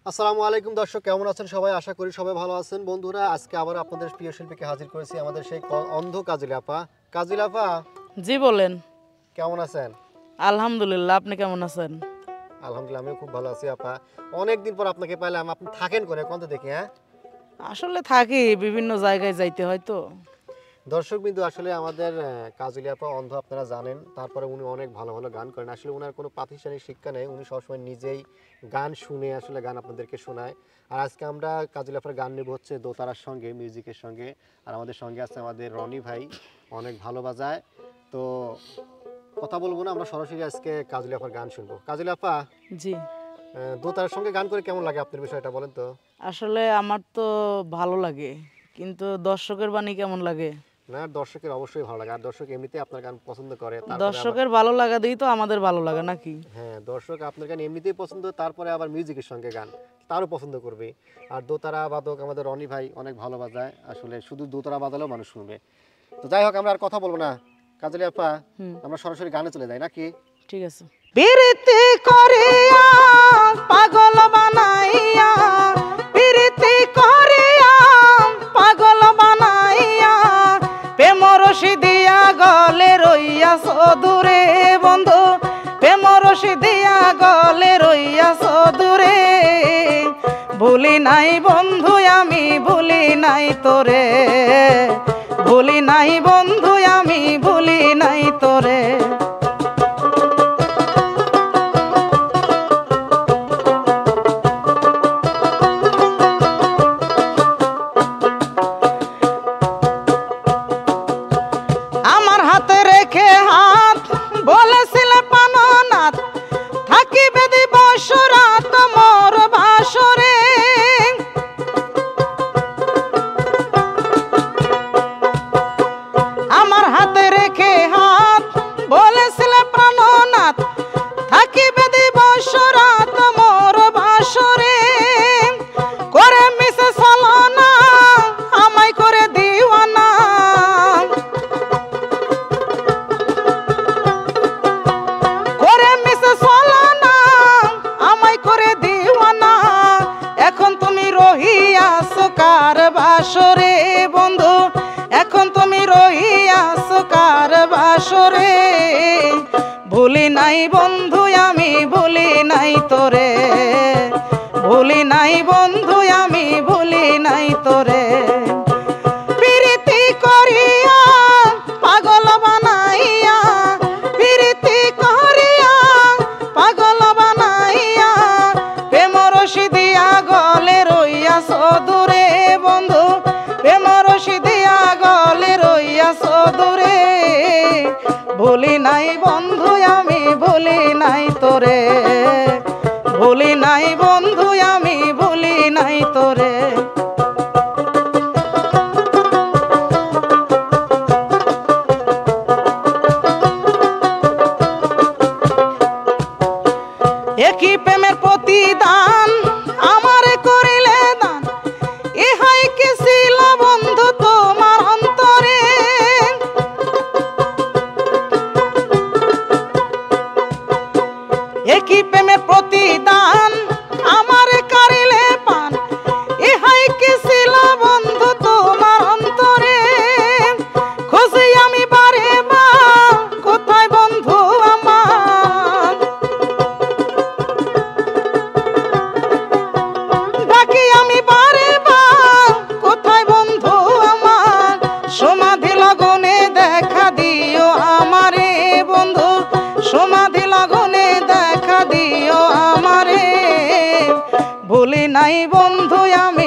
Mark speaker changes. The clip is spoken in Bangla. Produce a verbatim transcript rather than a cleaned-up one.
Speaker 1: আসসালামু আলাইকুম দর্শক, কেমন আছেন সবাই? আশা করি সবাই ভালো আছেন। বন্ধুরা, আজকে আবার আপনাদের প্রিয় শিল্পীকে হাজির করেছি, আমাদের সেই ক- অন্ধ কাজল আপা। কাজল আপা,
Speaker 2: জি বলেন।
Speaker 1: কেমন আছেন?
Speaker 2: আলহামদুলিল্লাহ, আপনি কেমন আছেন?
Speaker 1: আলহামদুলিল্লাহ, আমিও খুব ভালো আছি আপা। অনেকদিন পর আপনাকে পাইলাম, আপনি থাকেন করে কোন দেখি? হ্যাঁ,
Speaker 2: আসলে থাকি, বিভিন্ন জায়গায় যাইতে হয় তো।
Speaker 1: দর্শক বিন্দু, আসলে আমাদের আহ, কাজলি আপা অন্ধ, আপনারা জানেন। তারপরে উনি অনেক ভালো ভালো গান করেন। আসলে ওনার কোনো প্রাতিষ্ঠানিক শিক্ষা নেই, উনি সবসময় নিজেই গান শুনে আসলে গান আপনাদেরকে শোনায়। আর আজকে আমরা কাজলি আপার গান নেব হচ্ছে দোতারার সঙ্গে, মিউজিকের সঙ্গে। আর আমাদের সঙ্গে আছে আমাদের রনি ভাই, অনেক ভালো বাজায়। তো কথা বলবো না, আমরা সরাসরি আজকে কাজলি আপার গান শুনবো। কাজলি আপা,
Speaker 2: জি,
Speaker 1: আহ, দোতারার সঙ্গে গান করে কেমন লাগে আপনার? বিষয়টা বলেন তো।
Speaker 2: আসলে আমার তো ভালো লাগে, কিন্তু দর্শকের বাণী কেমন লাগে?
Speaker 1: না, দর্শকের অবশ্যই ভালো লাগে, আর দর্শক এমনিতে আপনার গান পছন্দ করে। তারপরে আবার
Speaker 2: দর্শকের ভালো লাগা দিই তো আমাদের ভালো লাগে নাকি?
Speaker 1: হ্যাঁ, দর্শক আপনার গান এমনিতেই পছন্দ, তারপরে আবার মিউজিকের সঙ্গে গান তারও পছন্দ করবে। আর দোতারা বাদক আমাদের রনি ভাই অনেক ভালো বাজায়, আসলে শুধু দোতারা বাজালেও মানুষ শুনবে। তো যাই হোক, আমরা আর কথা বলবো না, কাজলি আপা,
Speaker 2: হুম,
Speaker 1: আমরা সরাসরি গানে চলে যাই নাকি?
Speaker 2: ঠিক আছে। প্রীতি করিয়া পাগল বানাইয়া, প্রীতি করিয়া পাগল বানাইয়া, প্রেম রশি দিয়া গলে রইয়া সদূরে বন্ধু, প্রেম রশি দিয়া গলে রইয়া সদূরে। ভুলি নাই বন্ধু আমি, ভুলি নাই তোরে, ভুলি নাই বন্ধু আমি, ভুলি নাই তোরে। আমার হাতে রেখে হাত বলেছিলে পাননাথ, থাকিবে দিবস রাত মোর বাসরে। আমার হাতে রেখে হাত বলেছিলে প্রাণনাথ, থাকিবে দিবস রাত মোর বাসরে। করে মিশে চলনা আমায় করে দিওয়ানা, করে মিশে চলনা আমায় করে দিওয়ানা। এখন তুমি রহিয়াছো কার বাসরে বন্ধু, এখন তুমি রহিয়াছো কার বাসরে। ভুলি নাই বন্ধু আমি, ভুলি নাই তোরে, ভুলি নাই বন্ধু আমি, ভুলি নাই তোরে। প্রীতি করিয়া পাগল বানাইয়া, প্রীতি করিয়া পাগল বানাইয়া, প্রেম রশি দিয়া গলে রইয়া সদূরে বন্ধু, প্রেম রশি দিয়া গলে রইয়া সদূরে। ভুলি নাই বন্ধু আমি, ভুলি নাই তোরে, ভুলি নাই বন্ধু আমি, ভুলি নাই তোরে। একই প্রেমের প্রতিদান আমারে করিলে দান, ইহাই কি ছিল বন্ধু তোমার অন্তরে? একই প্রেমের প্রতিদান আমারে করিলে পান, ইহাই কি ছিল বন্ধু তোমার অন্তরে? খুঁজি আমি বারে বার কোথায় বন্ধু আমার, ডাকি আমি বারে বার কোথায় বন্ধু আমার। সমাধি লগনে দেখা দিও আমারে বন্ধু, সমাধি লগনে দেখা দিও আমারে। ভুলি নাই বন্ধু আমি,